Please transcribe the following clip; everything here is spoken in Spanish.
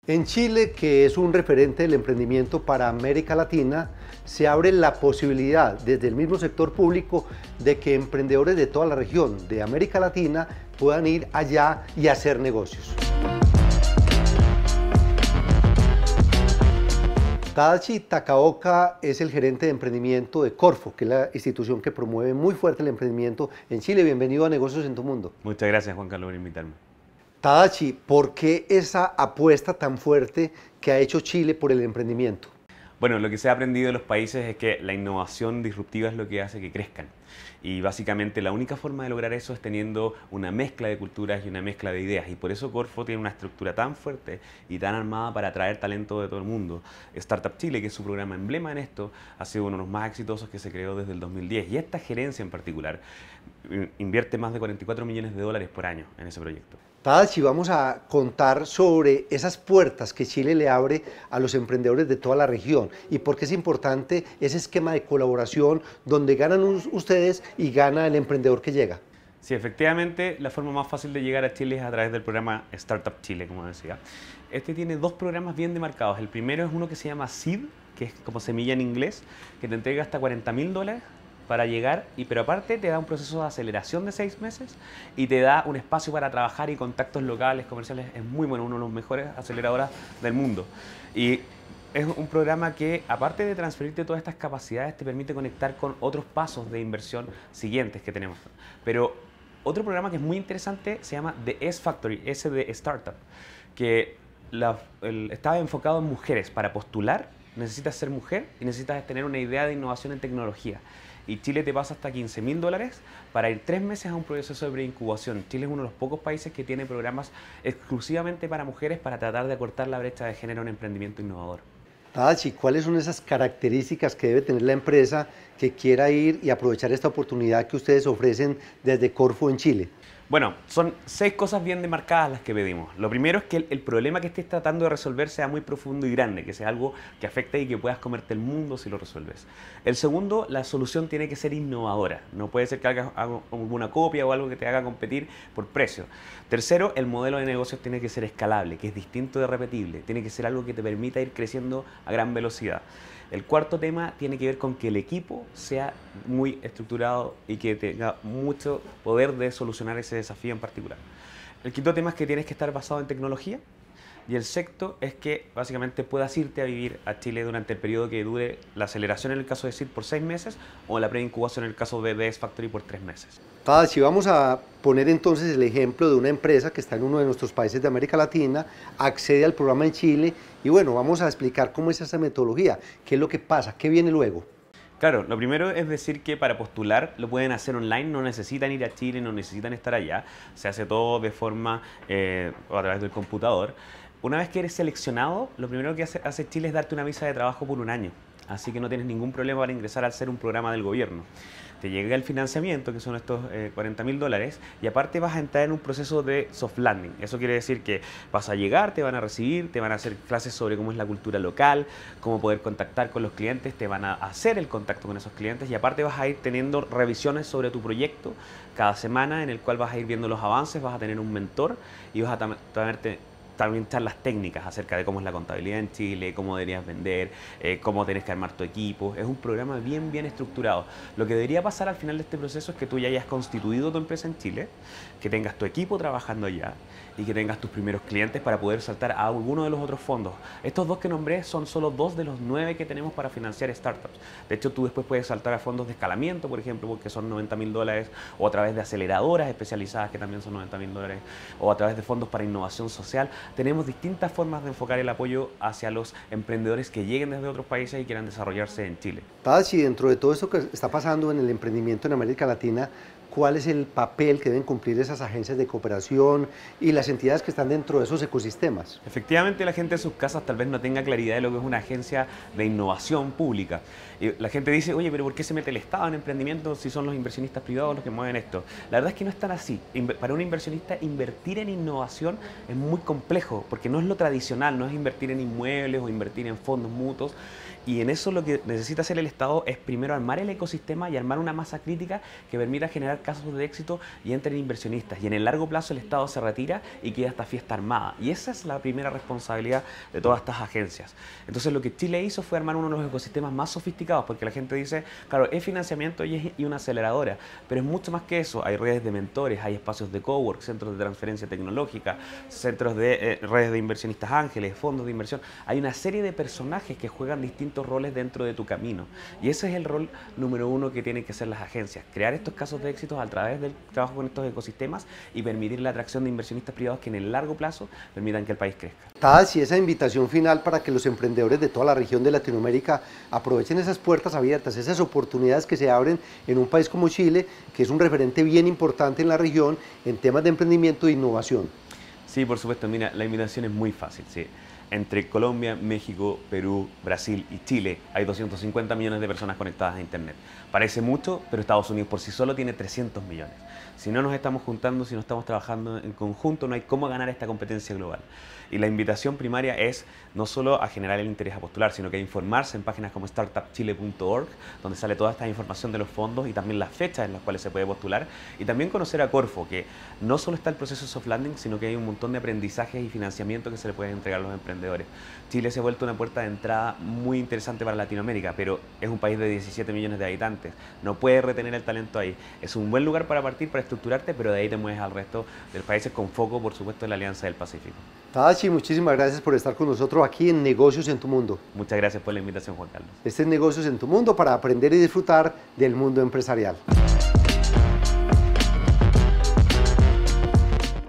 En Chile, que es un referente del emprendimiento para América Latina, se abre la posibilidad desde el mismo sector público de que emprendedores de toda la región de América Latina puedan ir allá y hacer negocios. Tadashi Takaoka es el gerente de emprendimiento de Corfo, que es la institución que promueve muy fuerte el emprendimiento en Chile. Bienvenido a Negocios en tu Mundo. Muchas gracias, Juan Carlos, por invitarme. Tadashi, ¿por qué esa apuesta tan fuerte que ha hecho Chile por el emprendimiento? Bueno, lo que se ha aprendido en los países es que la innovación disruptiva es lo que hace que crezcan. Y básicamente la única forma de lograr eso es teniendo una mezcla de culturas y una mezcla de ideas. Y por eso Corfo tiene una estructura tan fuerte y tan armada para atraer talento de todo el mundo. Startup Chile, que es su programa emblema en esto, ha sido uno de los más exitosos que se creó desde el 2010. Y esta gerencia en particular invierte más de 44 millones de dólares por año en ese proyecto. Tadashi, vamos a contar sobre esas puertas que Chile le abre a los emprendedores de toda la región y por qué es importante ese esquema de colaboración donde ganan ustedes y gana el emprendedor que llega. Sí, efectivamente, la forma más fácil de llegar a Chile es a través del programa Startup Chile, como decía. Este tiene dos programas bien demarcados. El primero es uno que se llama SEED, que es como semilla en inglés, que te entrega hasta 40.000 dólares para llegar, pero aparte te da un proceso de aceleración de 6 meses y te da un espacio para trabajar y contactos locales, comerciales. Es muy bueno, uno de los mejores aceleradoras del mundo. Y es un programa que, aparte de transferirte todas estas capacidades, te permite conectar con otros pasos de inversión siguientes que tenemos. Pero otro programa que es muy interesante se llama The S Factory, S de Startup, que estaba enfocado en mujeres. Para postular necesitas ser mujer y necesitas tener una idea de innovación en tecnología. Y Chile te pasa hasta 15.000 dólares para ir 3 meses a un proceso de preincubación. Chile es uno de los pocos países que tiene programas exclusivamente para mujeres para tratar de acortar la brecha de género en emprendimiento innovador. Tadashi, ¿cuáles son esas características que debe tener la empresa que quiera ir y aprovechar esta oportunidad que ustedes ofrecen desde Corfo en Chile? Bueno, son 6 cosas bien demarcadas las que pedimos. Lo primero es que el problema que estés tratando de resolver sea muy profundo y grande, que sea algo que afecte y que puedas comerte el mundo si lo resuelves. El segundo, la solución tiene que ser innovadora. No puede ser que hagas alguna copia o algo que te haga competir por precio. Tercero, el modelo de negocios tiene que ser escalable, que es distinto de repetible. Tiene que ser algo que te permita ir creciendo a gran velocidad. El cuarto tema tiene que ver con que el equipo sea muy estructurado y que tenga mucho poder de solucionar ese desafío en particular. El quinto tema es que tienes que estar basado en tecnología. Y el sexto es que básicamente puedas irte a vivir a Chile durante el periodo que dure la aceleración en el caso de SEED por 6 meses o la preincubación en el caso de DS Factory por 3 meses. Tadashi, vamos a poner entonces el ejemplo de una empresa que está en uno de nuestros países de América Latina, accede al programa en Chile y bueno, vamos a explicar cómo es esa metodología, qué es lo que pasa, qué viene luego. Claro, lo primero es decir que para postular lo pueden hacer online, no necesitan ir a Chile, no necesitan estar allá, se hace todo de forma o a través del computador. Una vez que eres seleccionado, lo primero que hace Chile es darte una visa de trabajo por 1 año, así que no tienes ningún problema para ingresar al ser un programa del gobierno. Te llega el financiamiento, que son estos 40.000 dólares, y aparte vas a entrar en un proceso de soft landing. Eso quiere decir que vas a llegar, te van a recibir, te van a hacer clases sobre cómo es la cultura local, cómo poder contactar con los clientes, te van a hacer el contacto con esos clientes y aparte vas a ir teniendo revisiones sobre tu proyecto cada semana en el cual vas a ir viendo los avances, vas a tener un mentor y vas a también charlas técnicas acerca de cómo es la contabilidad en Chile, cómo deberías vender, cómo tienes que armar tu equipo. Es un programa bien estructurado. Lo que debería pasar al final de este proceso es que tú ya hayas constituido tu empresa en Chile, que tengas tu equipo trabajando allá y que tengas tus primeros clientes para poder saltar a alguno de los otros fondos. Estos 2 que nombré son solo 2 de los 9 que tenemos para financiar startups. De hecho, tú después puedes saltar a fondos de escalamiento, por ejemplo, porque son 90.000 dólares, o a través de aceleradoras especializadas, que también son 90.000 dólares, o a través de fondos para innovación social. Tenemos distintas formas de enfocar el apoyo hacia los emprendedores que lleguen desde otros países y quieran desarrollarse en Chile. Tadashi, dentro de todo esto que está pasando en el emprendimiento en América Latina, ¿cuál es el papel que deben cumplir esas agencias de cooperación y las entidades que están dentro de esos ecosistemas? Efectivamente, la gente en sus casas tal vez no tenga claridad de lo que es una agencia de innovación pública. Y la gente dice, oye, pero ¿por qué se mete el Estado en emprendimiento si son los inversionistas privados los que mueven esto? La verdad es que no es tan así. Para un inversionista, invertir en innovación es muy complejo, porque no es lo tradicional, no es invertir en inmuebles o invertir en fondos mutuos. Y en eso lo que necesita hacer el Estado es primero armar el ecosistema y armar una masa crítica que permita generar casos de éxito y entren inversionistas. Y en el largo plazo el Estado se retira y queda esta fiesta armada. Y esa es la primera responsabilidad de todas estas agencias. Entonces lo que Chile hizo fue armar uno de los ecosistemas más sofisticados, porque la gente dice, claro, es financiamiento y una aceleradora, pero es mucho más que eso. Hay redes de mentores, hay espacios de cowork, centros de transferencia tecnológica, centros de redes de inversionistas ángeles, fondos de inversión. Hay una serie de personajes que juegan distintos roles dentro de tu camino. Y ese es el rol número uno que tienen que hacer las agencias, crear estos casos de éxito a través del trabajo con estos ecosistemas y permitir la atracción de inversionistas privados que en el largo plazo permitan que el país crezca. Tadashi, esa invitación final para que los emprendedores de toda la región de Latinoamérica aprovechen esas puertas abiertas, esas oportunidades que se abren en un país como Chile, que es un referente bien importante en la región en temas de emprendimiento e innovación. Sí, por supuesto, mira, la invitación es muy fácil, sí. Entre Colombia, México, Perú, Brasil y Chile hay 250 millones de personas conectadas a Internet. Parece mucho, pero Estados Unidos por sí solo tiene 300 millones. Si no nos estamos juntando, si no estamos trabajando en conjunto, no hay cómo ganar esta competencia global. Y la invitación primaria es no solo a generar el interés a postular, sino que a informarse en páginas como startupchile.org, donde sale toda esta información de los fondos y también las fechas en las cuales se puede postular. Y también conocer a Corfo, que no solo está el proceso de soft landing, sino que hay un montón de aprendizajes y financiamiento que se le pueden entregar a los emprendedores. Chile se ha vuelto una puerta de entrada muy interesante para Latinoamérica, pero es un país de 17 millones de habitantes. No puedes retener el talento ahí. Es un buen lugar para partir, para estructurarte, pero de ahí te mueves al resto de los países con foco, por supuesto, en la Alianza del Pacífico. Tadashi, muchísimas gracias por estar con nosotros aquí en Negocios en tu Mundo. Muchas gracias por la invitación, Juan Carlos. Este es Negocios en tu Mundo para aprender y disfrutar del mundo empresarial.